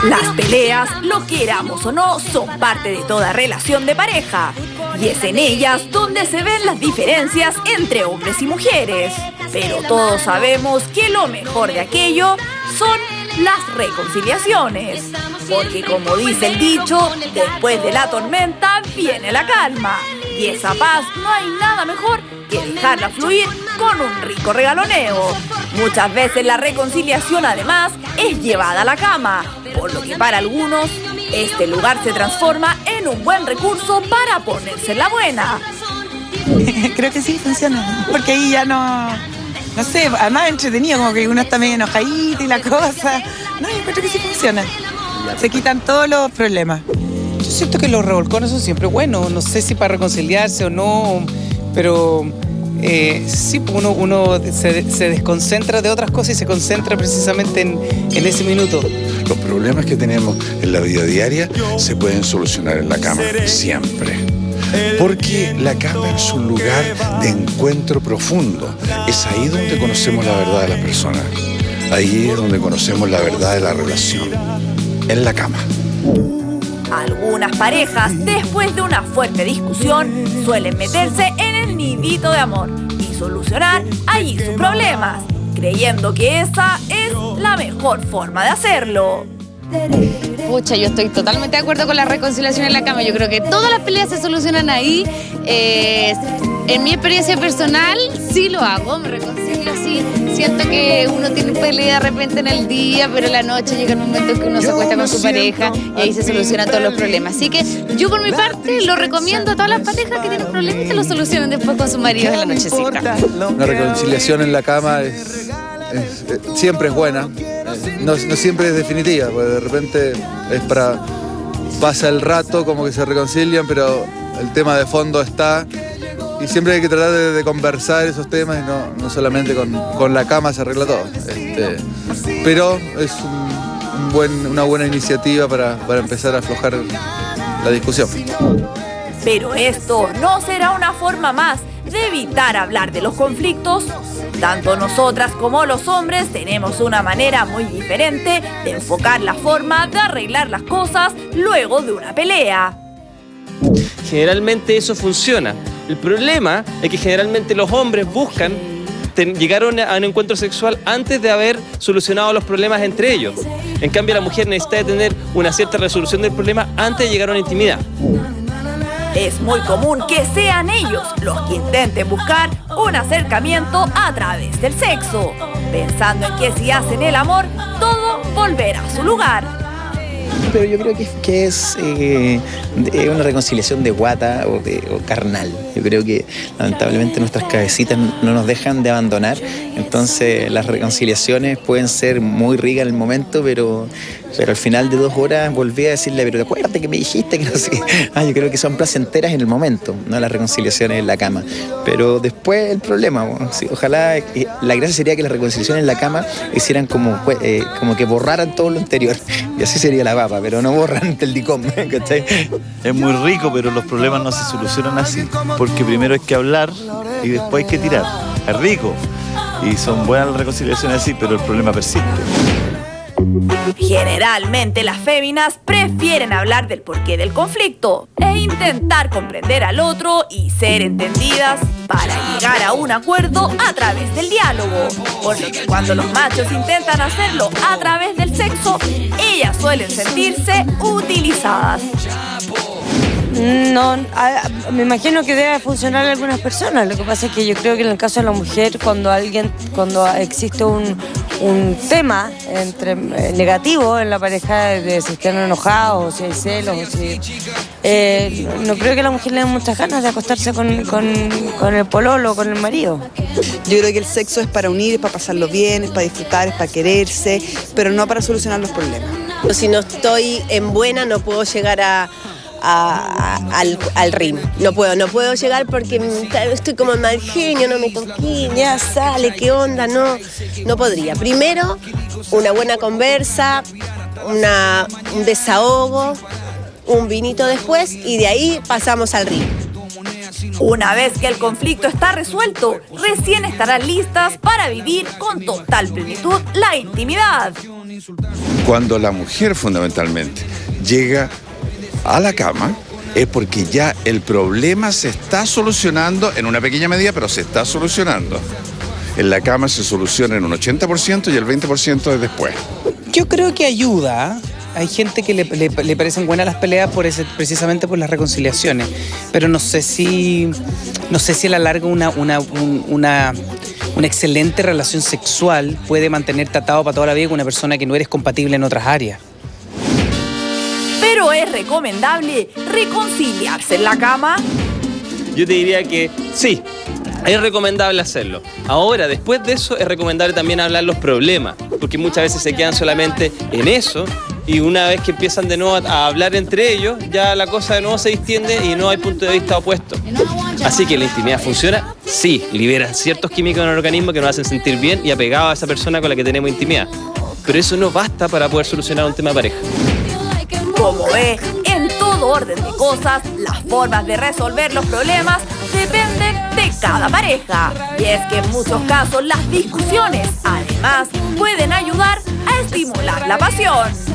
Las peleas, lo queramos o no, son parte de toda relación de pareja. Y es en ellas donde se ven las diferencias entre hombres y mujeres. Pero todos sabemos que lo mejor de aquello son las reconciliaciones. Porque como dice el dicho, después de la tormenta viene la calma. Y esa paz no hay nada mejor que dejarla fluir con un rico regaloneo. Muchas veces la reconciliación además es llevada a la cama, por lo que para algunos este lugar se transforma en un buen recurso para ponerse en la buena. Creo que sí funciona, porque ahí ya no sé, además entretenido, como que uno está medio enojadito y la cosa. No, yo creo que sí funciona. Se quitan todos los problemas. Yo siento que los revolcones son siempre buenos, no sé si para reconciliarse o no, pero sí, uno se desconcentra de otras cosas y se concentra precisamente en ese minuto. Los problemas que tenemos en la vida diaria se pueden solucionar en la cama, siempre. Porque la cama es un lugar de encuentro profundo. Es ahí donde conocemos la verdad de las personas. Ahí es donde conocemos la verdad de la relación. En la cama. Algunas parejas, después de una fuerte discusión, suelen meterse en el nidito de amor y solucionar allí sus problemas, creyendo que esa es la mejor forma de hacerlo. Pucha, yo estoy totalmente de acuerdo con la reconciliación en la cama. Yo creo que todas las peleas se solucionan ahí. En mi experiencia personal, sí lo hago, me reconcilio, sí. Siento que uno tiene pelea de repente en el día, pero en la noche llega el momento en que uno se acuesta con su pareja y ahí se solucionan todos los problemas. Así que yo por mi parte lo recomiendo a todas las parejas que tienen problemas que lo solucionen después con sus maridos en la nochecita. Una reconciliación en la cama siempre es buena. No siempre es definitiva, porque de repente pasa el rato como que se reconcilian, pero el tema de fondo está y siempre hay que tratar de conversar esos temas y no solamente con la cama se arregla todo. Pero es una buena iniciativa para empezar a aflojar la discusión. Pero esto no será una forma más de evitar hablar de los conflictos. Tanto nosotras como los hombres tenemos una manera muy diferente de enfocar la forma de arreglar las cosas luego de una pelea. Generalmente eso funciona. El problema es que generalmente los hombres buscan llegar a un encuentro sexual antes de haber solucionado los problemas entre ellos. En cambio, la mujer necesita tener una cierta resolución del problema antes de llegar a una intimidad. Es muy común que sean ellos los que intenten buscar un acercamiento a través del sexo, pensando en que si hacen el amor, todo volverá a su lugar. Pero yo creo que es una reconciliación de guata o carnal. Yo creo que lamentablemente nuestras cabecitas no nos dejan de abandonar. Entonces las reconciliaciones pueden ser muy ricas en el momento, pero al final de 2 horas volví a decirle, pero acuérdate que me dijiste que no sé. Yo creo que son placenteras en el momento, no las reconciliaciones en la cama. Pero después el problema, sí, ojalá, la gracia sería que las reconciliaciones en la cama hicieran como que borraran todo lo anterior. Y así sería la papa, pero no borran el DICOM, ¿cachai? Es muy rico, pero los problemas no se solucionan así. Porque primero hay que hablar y después hay que tirar. Es rico. Y son buenas las reconciliaciones así, pero el problema persiste. Generalmente las féminas prefieren hablar del porqué del conflicto e intentar comprender al otro y ser entendidas para llegar a un acuerdo a través del diálogo. Por lo que cuando los machos intentan hacerlo a través del sexo, ellas suelen sentirse utilizadas. No, me imagino que debe funcionar en algunas personas. Lo que pasa es que yo creo que en el caso de la mujer, cuando existe un tema negativo en la pareja, de si están enojados, o si hay celos, o si, no creo que a la mujer le den muchas ganas de acostarse con el pololo, con el marido. Yo creo que el sexo es para unir, es para pasarlo bien, es para disfrutar, es para quererse, pero no para solucionar los problemas. Si no estoy en buena, no puedo llegar al ring. No puedo llegar porque estoy como mal genio, no me toqué, ya sale, qué onda, no podría. Primero, una buena conversa, un desahogo, un vinito después y de ahí pasamos al ring. Una vez que el conflicto está resuelto, recién estarán listas para vivir con total plenitud la intimidad. Cuando la mujer fundamentalmente llega a la cama, es porque ya el problema se está solucionando en una pequeña medida, pero se está solucionando. En la cama se soluciona en un 80% y el 20% es después. Yo creo que ayuda. Hay gente que le parecen buenas las peleas precisamente por las reconciliaciones, pero no sé si a la larga una excelente relación sexual puede mantenerte atado para toda la vida con una persona que no eres compatible en otras áreas. ¿Pero es recomendable reconciliarse en la cama? Yo te diría que sí, es recomendable hacerlo. Ahora, después de eso, es recomendable también hablar los problemas, porque muchas veces se quedan solamente en eso, y una vez que empiezan de nuevo a hablar entre ellos, ya la cosa de nuevo se distiende y no hay punto de vista opuesto. Así que la intimidad funciona, sí, libera ciertos químicos en el organismo que nos hacen sentir bien y apegados a esa persona con la que tenemos intimidad. Pero eso no basta para poder solucionar un tema de pareja. Como ve, en todo orden de cosas, las formas de resolver los problemas dependen de cada pareja. Y es que en muchos casos las discusiones, además, pueden ayudar a estimular la pasión.